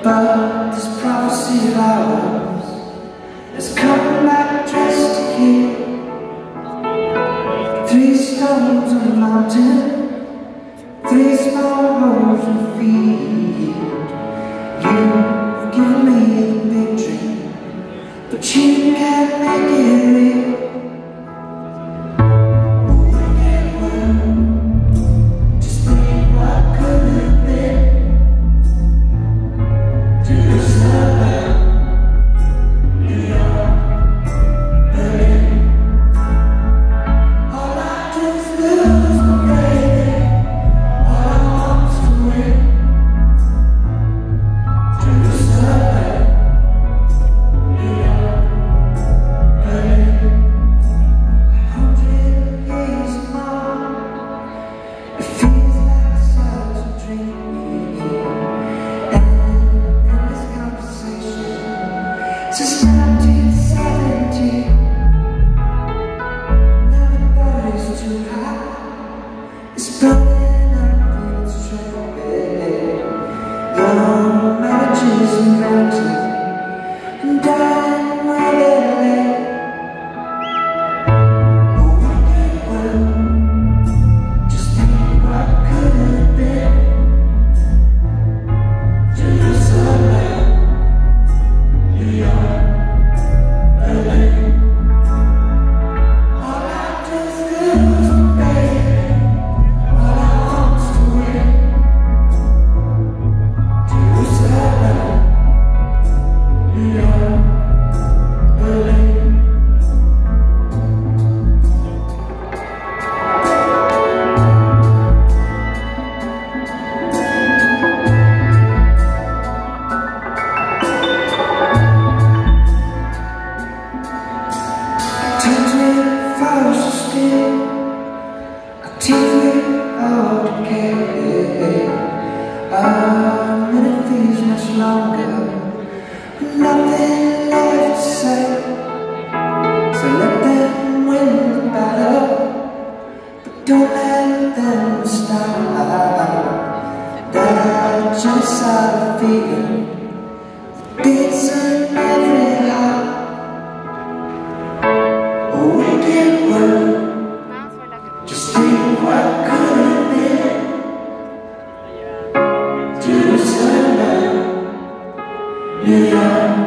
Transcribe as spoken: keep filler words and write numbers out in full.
But this prophecy of ours has come back dressed to kill. Three stones on a mountain, three small holes in the field. You've given me the big dream, but you can't make it real. Since nineteen seventy, nobody's too high. It's burning up in its trail. Young marriages and mountains, and dying where they lay. Oh, wicked world, just think what could have been. Jerusalem, New York. Our minute feels much longer, nothing left to say. So let them win the battle, but don't let them stop that genocide feeling that beats in every heart. A wicked world, just think what could have been. Jerusalem, New York.